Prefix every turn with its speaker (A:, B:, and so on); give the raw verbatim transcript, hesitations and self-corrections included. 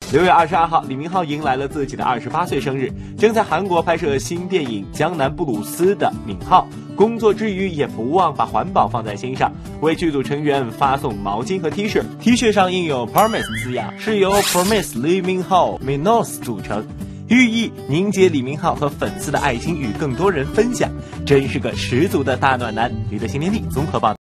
A: 六月二十二号，李明浩迎来了自己的二十八岁生日。正在韩国拍摄新电影《江南布鲁斯》的敏浩，工作之余也不忘把环保放在心上，为剧组成员发送毛巾和 T 恤。T 恤上印有 Promise 字样，是由 Promise Lee Min Ho Minos 组成，寓意凝结李明浩和粉丝的爱情与更多人分享，真是个十足的大暖男。娱乐新天地综合报道。